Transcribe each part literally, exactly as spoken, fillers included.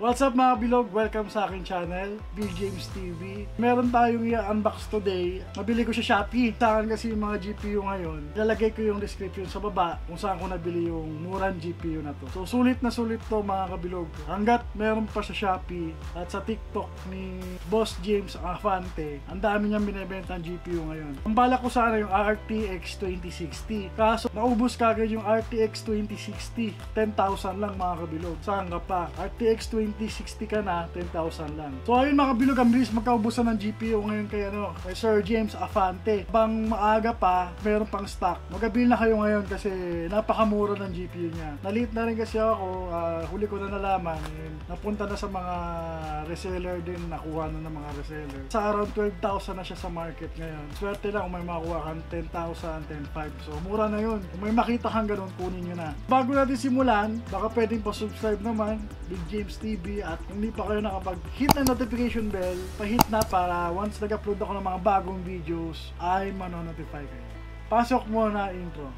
What's up mga bilog? Welcome sa aking channel, Bill James T V. Meron tayong i-unbox today. Nabili ko siya Shopee. Sa akin kasi yung mga G P U ngayon, ilalagay ko yung description sa baba kung saan ko nabili yung murang G P U na to. So sulit na sulit to mga kabilog. Hanggat meron pa sa Shopee at sa TikTok ni Boss James Afante, ang dami niyang binibenta ng G P U ngayon. Ang balak ko sana yung R T X twenty sixty. Kaso naubos kagad yung R T X twenty sixty. ten thousand lang mga kabilog. Saan ka pa? R T X twenty sixty ka na, ten thousand lang. So ayun mga kabilog, ang bilis magkaubusan ng G P U ngayon kay, ano, kay Sir James Afante. Bang maaga pa, meron pang stock. Magabil na kayo ngayon kasi napakamura ng G P U niya. Nalit na rin kasi ako, uh, huli ko na nalaman, yun, napunta na sa mga reseller din, nakuha na ng mga reseller. Sa around twelve thousand na siya sa market ngayon. Swerte lang kung may makuha kang ten thousand, ten thousand five hundred. So mura na yun. Kung may makita kang ganun, kunin nyo na. Bago natin simulan, baka pwedeng pa-subscribe naman, Big James T V, at kung hindi pa kayo nakapag-hit na notification bell, pa-hit na para once nag-upload ako ng mga bagong videos, ay manonotify kayo. Pasok mo na intro.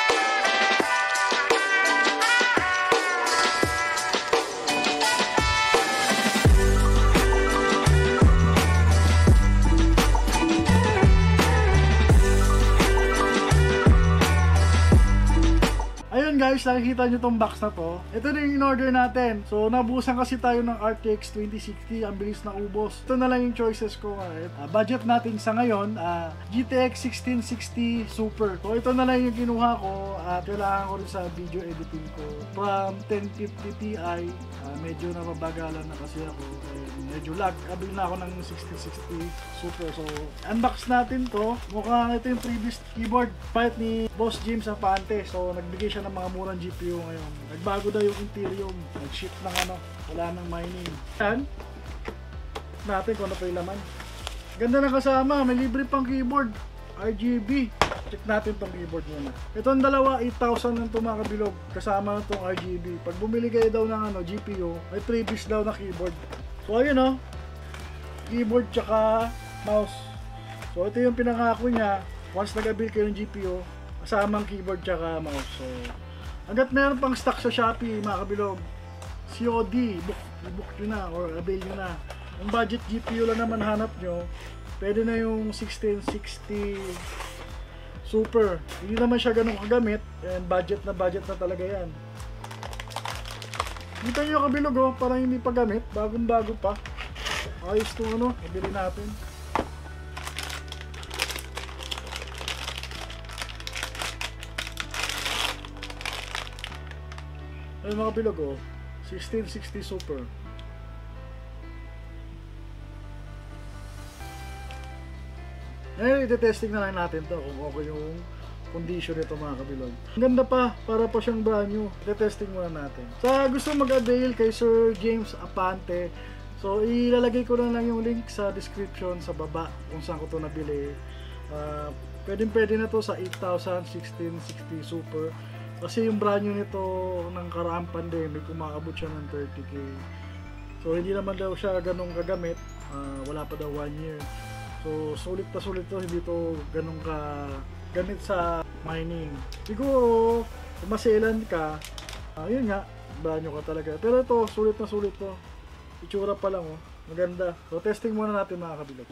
Ayun guys, nakikita nyo tong box na to. Ito na yung in-order natin. So, nabusan kasi tayo ng R T X twenty sixty. Ang bilis na ubos. Ito na lang yung choices ko. Uh, budget natin sa ngayon, uh, G T X sixteen sixty Super. So, ito na lang yung kinuha ko. At kailangan ko rin sa video editing ko. From ten fifty Ti, uh, medyo nababagalan na kasi ako. Uh, medyo lag. Abili na ako ng sixteen sixty Super. So, unbox natin to. Mukhang ito yung previous keyboard fight ni Boss James Afante. So, nagbigay siya ng mga murang G P U ngayon. Nagbago daw yung interior, nag-shift ng ano, wala nang mining. Yan. Natin kung ano pa yung laman. Ganda na kasama, may libre pang keyboard, R G B. Check natin tong keyboard muna. Itong dalawa, eight thousand lang itong mga kabilog. Kasama na itong R G B. Pag bumili kayo daw ng ano, G P U, may previous daw na keyboard. So ayun o, keyboard tsaka mouse. So ito yung pinangako niya, once nag-abil kayo ng G P U, kasamang keyboard tsaka mouse. So, hanggat meron pang stock sa Shopee, mga kabilog, C O D, book, book nyo na or avail nyo na. Ang budget G P U lang naman hanap nyo, pwede na yung sixteen sixty Super. Hindi naman siya ganun kagamit, and budget na budget na talaga yan. Kita nyo kabilog, oh, parang hindi pa gamit, bagong bago pa. Ayos itong ano, nabili natin. Ay mga bilog, oh, sixteen sixty Super. Eh, ite-testing na lang natin to kung okay yung condition nito mga kabilog. Ang ganda pa, para pa siyang brand new. Ite-testing muna natin. Sa gusto mag-avail kay Sir James Afante, so ilalagay ko lang, lang yung link sa description sa baba kung saan ko to nabili. Uh, pwedeng pwede na to sa eight thousand, sixteen sixty Super. Kasi yung brand new nito ng karaang pandemic, umaabot siya ng thirty K. So hindi naman daw siya ganong kagamit, uh, wala pa daw one year. So sulit na sulit to, hindi to ganong ka gamit sa mining. Siguro kung maselan ka, uh, yun nga, brand new ka talaga. Pero ito, sulit na sulit to. Itsura pa lang, oh, maganda. So testing muna natin mga kabilog.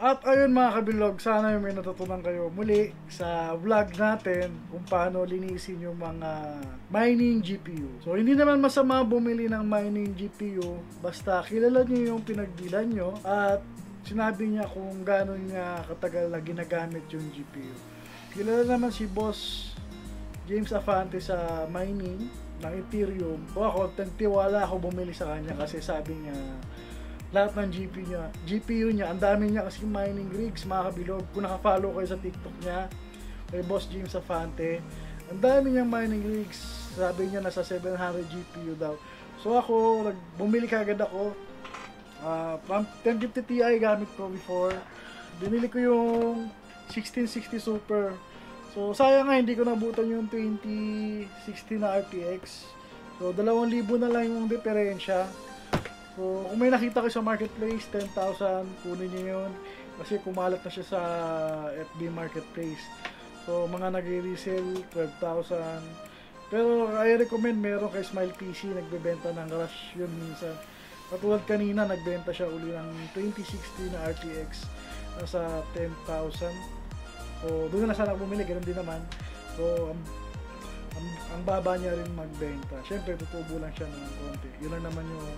At ayun mga kabilog, sana may natutunan kayo muli sa vlog natin kung paano linisin yung mga mining G P U. So hindi naman masama bumili ng mining G P U, basta kilala nyo yung pinagbilan nyo at sinabi niya kung gano'n niya katagal na ginagamit yung G P U. Kilala naman si Boss James Afante sa mining ng Ethereum. O ako, tiwala ako bumili sa kanya kasi sabi niya lahat ng G P U niya, G P U niya, ang dami niya kasi mining rigs, mga kabilog. Kung naka-follow kayo sa TikTok niya, kay Boss James Afante, ang dami niyang mining rigs. Sabi niya nasa seven hundred G P U daw. So ako, nag bumili kagad ako. Uh, from ten fifty Ti gamit ko before. Binili ko yung sixteen sixty Super. So sayang nga hindi ko nabutan yung twenty sixty na R T X. So dalawang libo na lang yung diferensya. So, kung may nakita ko sa marketplace, ten thousand, kunin niyo yun. Kasi kumalat na siya sa F B Marketplace. So, mga nag-resell, twelve thousand. Pero, I recommend meron kay Smile P C, nagbebenta ng rush yun minsan. Katulad kanina, nagbenta siya uli ng twenty sixty na R T X. Nasa ten thousand. So, doon na sana bumili, ganun din naman. So, ang, ang, ang baba niya rin magbenta. Siyempre, tutubo lang siya ng konti. Yun lang naman yung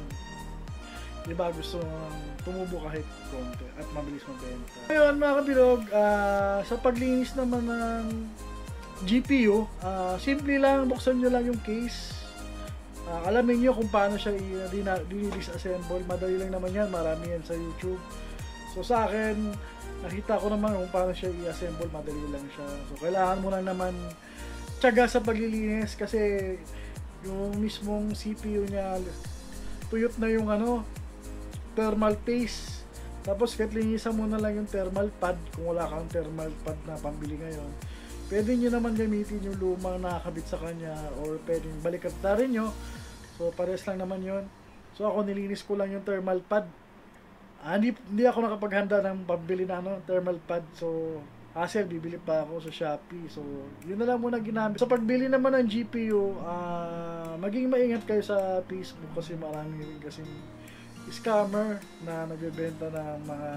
diba gusto nang tumubo kahit konti at mabilis mabenta. Ngayon mga kabilog, uh, sa paglinis naman ng G P U, uh, simple lang, buksan nyo lang yung case. Uh, alamin nyo kung paano siya i-disassemble. Madali lang naman yan, marami yan sa YouTube. So sa akin, nakita ko naman kung paano siya i-assemble, madali lang siya. So kailangan mo lang naman tiyaga sa paglilinis kasi yung mismong C P U niya tuyot na yung ano, thermal paste. Tapos kahit linisan mo na lang yung thermal pad kung wala kang thermal pad na pambili ngayon. Pwede nyo naman gamitin yung lumang nakakabit sa kanya or pwedeng balikat na rin nyo. So pares lang naman yun. So ako nilinis ko lang yung thermal pad. Ah, hindi, hindi ako nakapaghanda ng pambili na ano, thermal pad. So hassle, bibili pa ako sa Shopee. So yun na lang muna ginamit. Sa pagbili naman ng G P U, uh, maging maingat kayo sa Facebook kasi marami rin kasing scammer na nagbebenta ng mga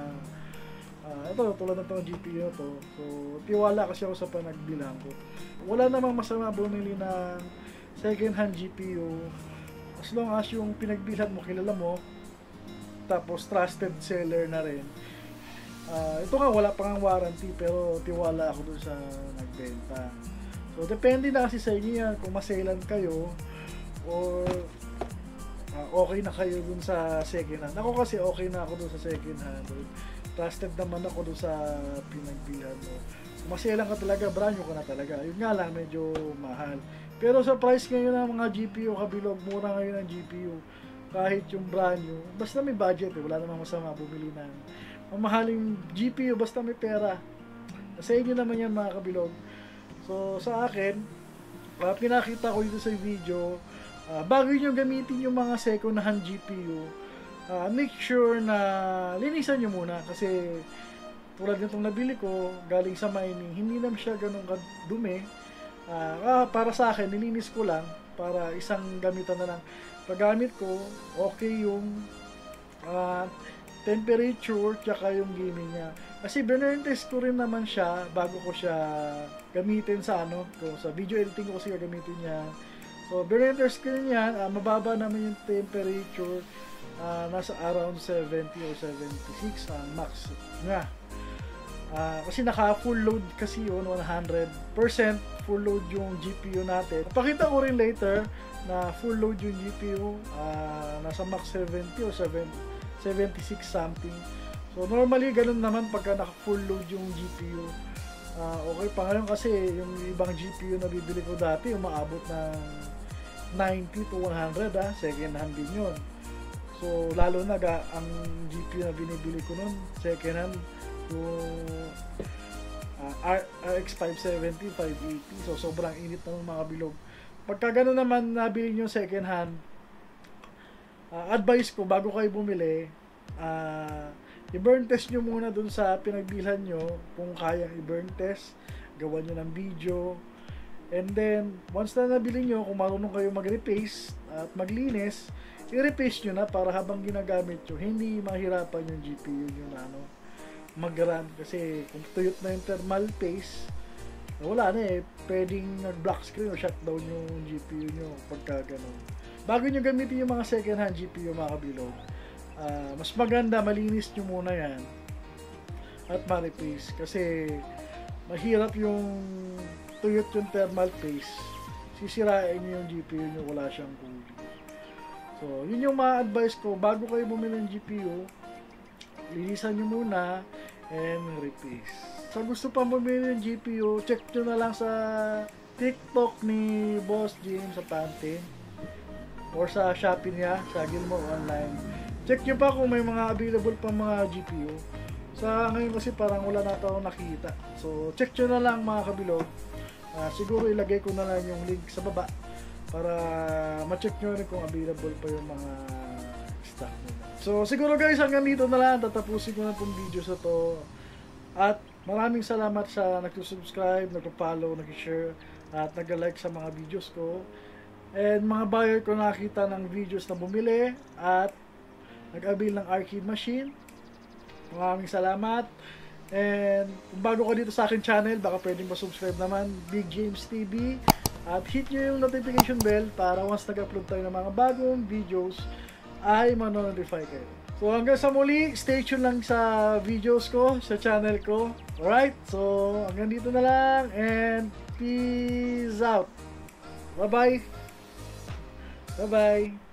uh, ito tulad ng itong G P U to. So tiwala kasi ako sa panagbilang ko. Wala namang masama bumili ng second hand G P U as long as yung pinagbilhan mo kilala mo, tapos trusted seller na rin. Uh, ito nga wala pang warranty pero tiwala ako dun sa nagbenta. So depende na kasi sa inyo yan kung maselan kayo or Uh, okay na kayo dun sa second hand. Ako kasi okay na ako dun sa second hand. Trusted naman ako dun sa pinagbilhan mo. Maselan ka talaga, brand new ka na talaga. Yun nga lang, medyo mahal. Pero sa price ngayon ng mga G P U, kabilog, mura ngayon ang G P U. Kahit yung brand new, basta may budget eh. Wala namang masama bumili ng mamahaling G P U, basta may pera. Sa inyo naman yan mga kabilog. So sa akin, uh, pinakita ko dito sa video, Uh, bago nyo gamitin yung mga second hand G P U, uh, make sure na linisan nyo muna kasi tulad nitong nabili ko galing sa mining, hindi naman siya ganun kadumi. Uh, ah, para sa akin, nilinis ko lang para isang gamitan na lang. Paggamit ko, okay yung uh, temperature tsaka yung gaming niya. Kasi burn test ko rin naman siya bago ko siya gamitin sa ano, ko sa video editing ko kasi gagamitin niya. So, burn test ko rin yan, uh, mababa naman yung temperature, uh, nasa around seventy or seventy-six ang uh, max nga. Uh, kasi naka full load kasi yun, one hundred percent full load yung G P U natin. Pakita ko rin later na full load yung G P U, uh, nasa max seventy or seventy-six something. So, normally ganun naman pagka naka full load yung G P U. Uh, okay pa ngayon kasi yung ibang G P U na bibili ko dati, umaabot ng ninety to one hundred, ah, second hand din yun. So lalo na ga, ang G P U na binibili ko nun second hand yung uh, R X five seventy, five eighty. So sobrang init ng mga bilog. Pagka gano'n naman nabili nyo second hand, uh, advice ko bago kayo bumili, uh, i-burn test nyo muna dun sa pinagbilhan nyo kung kayang i-burn test, gawan nyo ng video. And then, once na nabili nyo, kung marunong kayo mag-repaste at maglinis, i-repaste nyo na para habang ginagamit nyo, hindi mahirapan yung G P U nyo na ano. mag-run kasi kung tuyot na yung thermal paste, wala na eh, pwedeng nag-block screen o shutdown yung G P U nyo pagka ganun. Bago nyo gamitin yung mga second hand G P U mga kabilog, uh, mas maganda malinis nyo muna yan at ma-replace kasi mahirap yung tuyot yung thermal paste, sisirain nyo yung G P U nyo, wala siyang cooling. So yun yung ma-advise ko, bago kayo bumili ng G P U, linisan nyo muna and replace. Sa gusto pa bumili ng G P U, check nyo na lang sa TikTok ni Boss Jim sa Pantene or sa Shopee niya, sa Gilmore Online. Check nyo pa kung may mga available pa mga G P U. Sa ngayon kasi parang wala na ito nakita. So check nyo na lang mga kabilog. Uh, siguro ilagay ko na lang yung link sa baba para ma-check nyo rin kung available pa yung mga stock nila. So siguro guys, hanggang dito na lang, tatapusin ko na itong video sa to. At maraming salamat sa nag-subscribe, nag-follow, nag-share at nag-like sa mga videos ko. And mga buyer ko nakita ng videos na bumili at nag-avail ng arcade machine. Maraming salamat. And kung bago ka dito sa akin channel, baka pwedeng ma-subscribe naman, Big James T V. At hit nyo yung notification bell para once nag-upload tayo ng mga bagong videos ay mano-notify kayo. So hanggang sa muli, stay tuned lang sa videos ko, sa channel ko. Alright, so hanggang dito na lang and peace out. Bye bye. Bye bye.